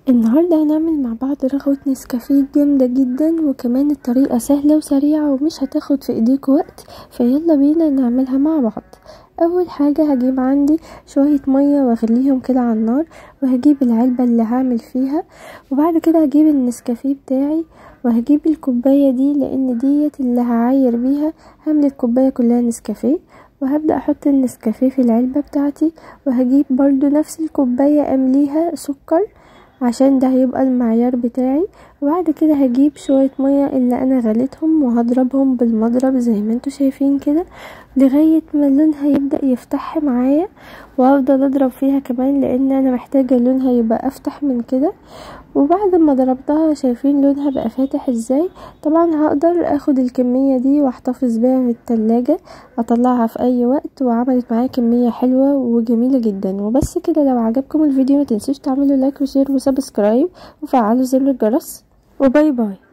النهاردة هنعمل مع بعض رغوة نسكافيه جامدة جدا، وكمان الطريقة سهلة وسريعة ومش هتاخد في ايديك وقت، فيلا بينا نعملها مع بعض. اول حاجة هجيب عندي شوية مية واغليهم كده على النار، وهجيب العلبة اللي هعمل فيها، وبعد كده هجيب النسكافيه بتاعي وهجيب الكوباية دي لان ديت اللي هعاير بيها. هعمل الكوباية كلها نسكافيه، وهبدأ احط النسكافيه في العلبة بتاعتي، وهجيب برضو نفس الكوباية امليها سكر عشان ده هيبقى المعيار بتاعي. وبعد كده هجيب شوية مية اللي انا غليتهم وهضربهم بالمضرب زي ما انتوا شايفين كده لغاية ما لونها يبدأ يفتح معايا، وهفضل اضرب فيها كمان لان انا محتاجة لونها يبقى افتح من كده. وبعد ما ضربتها شايفين لونها بقى فاتح ازاي. طبعا هقدر اخد الكمية دي واحتفظ بيها في التلاجة، اطلعها في اي وقت، وعملت معايا كمية حلوة وجميلة جدا. وبس كده، لو عجبكم الفيديو متنسوش تعملوا لايك وشير وسبسكرايب وفعلوا زر الجرس، وباي باي.